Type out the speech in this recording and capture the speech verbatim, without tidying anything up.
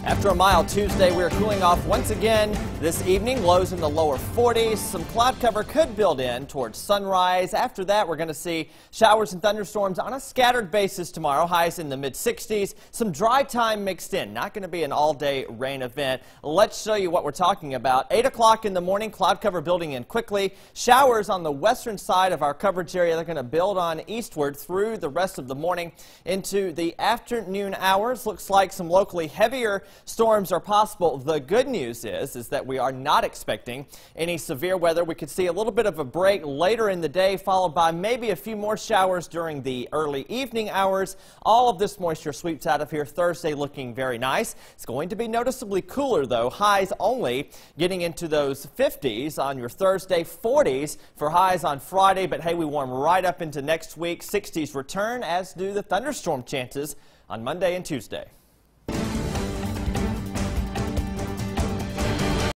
After a mild Tuesday, we're cooling off once again this evening. Lows in the lower forties. Some cloud cover could build in towards sunrise. After that, we're going to see showers and thunderstorms on a scattered basis tomorrow. Highs in the mid sixties. Some dry time mixed in. Not going to be an all-day rain event. Let's show you what we're talking about. eight o'clock in the morning, cloud cover building in quickly. Showers on the western side of our coverage area. They're going to build on eastward through the rest of the morning into the afternoon hours. Looks like some locally heavier storms are possible. The good news is, is that we are not expecting any severe weather. We could see a little bit of a break later in the day, followed by maybe a few more showers during the early evening hours. All of this moisture sweeps out of here. Thursday looking very nice. It's going to be noticeably cooler, though. Highs only getting into those fifties on your Thursday, forties for highs on Friday. But hey, we warm right up into next week. sixties return, as do the thunderstorm chances on Monday and Tuesday.